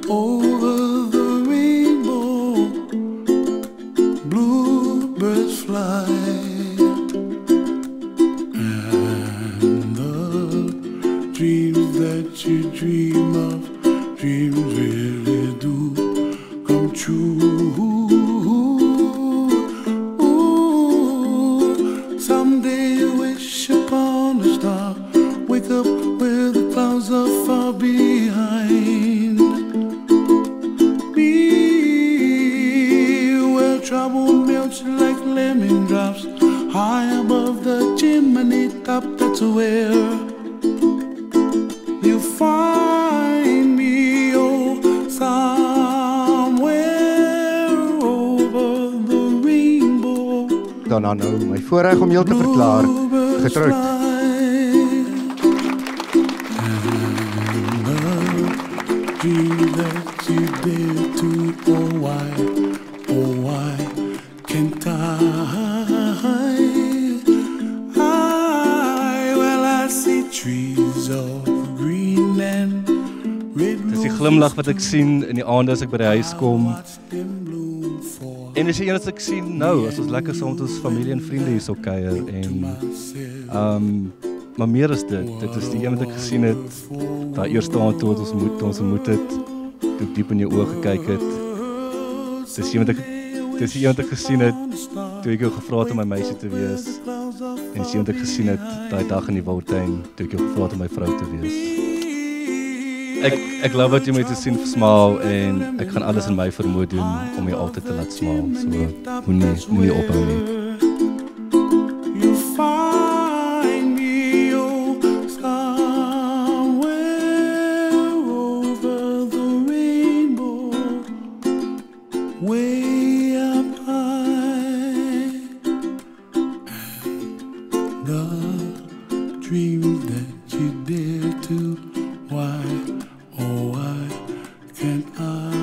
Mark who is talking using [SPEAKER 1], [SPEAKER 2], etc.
[SPEAKER 1] Over the rainbow, bluebirds fly, and the dreams that you dream of, dreams really do come true. Ooh, someday you wish upon a star, wake up where the clouds are far behind. Trouble melts like lemon drops high above the chimney top. That's where you find me, oh, somewhere over the rainbow.
[SPEAKER 2] Daarna nou my voorreg om jou te verklaar getroud.
[SPEAKER 1] Dream that you dare to, oh why can't well, I see trees of green and red.
[SPEAKER 3] Dis die glimlag wat ek sien in die aande as ek by die huis kom. En dis die enigste ek sien nou, as ons lekker saam met ons familie en vriende hier so kuier en maar meer as dit is die een wat ek gesien het, daai eerste aand toe ons ontmoet het, toe ek diep in jou oë gekyk het. Dis die een wat ek gesien het, toe ek jou gevra het om my meisie te wees, en dis die een wat ek gesien het, daai dag in die Wildtuin, toe ek jou gevra het om my vrou te wees. Ek love wat jy my te sien smaal, en ek gaan alles in my vermoë doen, om jy altyd te laat smaal, so moenie ophou nie.
[SPEAKER 1] Way up high, and the dreams that you dare to, why, oh why can't I?